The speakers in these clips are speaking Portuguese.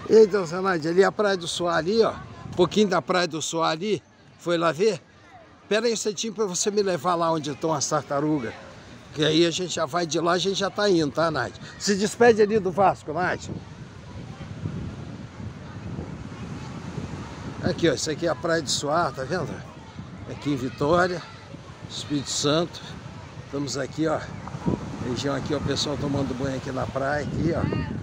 Então, Zenaide, ali a Praia do Suá ali, ó. Um pouquinho da Praia do Suá ali. Foi lá ver? Pera aí um instantinho pra você me levar lá onde estão as tartarugas. Que aí a gente já vai de lá, a gente já tá indo, tá, Nádia? Se despede ali do Vasco, Nádia. Aqui, ó, isso aqui é a Praia do Suá, tá vendo? Aqui em Vitória, Espírito Santo. Estamos aqui, ó. Região aqui, ó, o pessoal tomando banho aqui na praia, aqui, ó.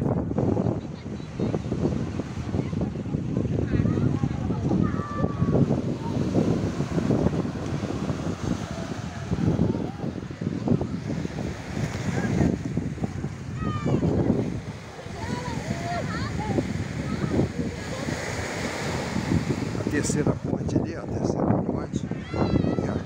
Terceira ponte ali, ó, terceira ponte. Aqui, ó.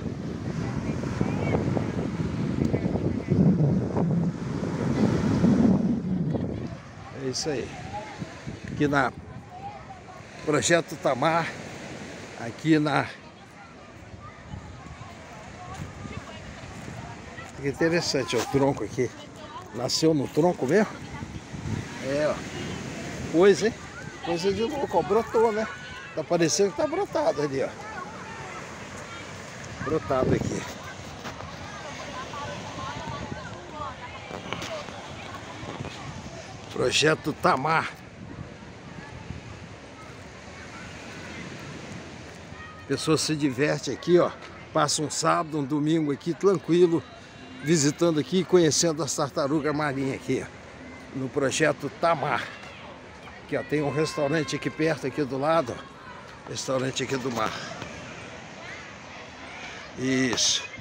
É isso aí. Aqui na Projeto Tamar, aqui na... Que interessante, ó, o tronco aqui. Nasceu no tronco mesmo? É, ó. Coisa, hein? Coisa de louco, ó, brotou, né? Tá parecendo que tá brotado ali, ó. Brotado aqui. Projeto Tamar. A pessoa se diverte aqui, ó. Passa um sábado, um domingo aqui, tranquilo, visitando aqui e conhecendo as tartarugas marinhas aqui, ó, no Projeto Tamar. Aqui, ó, tem um restaurante aqui perto, aqui do lado, ó. Restaurante aqui do mar. Isso.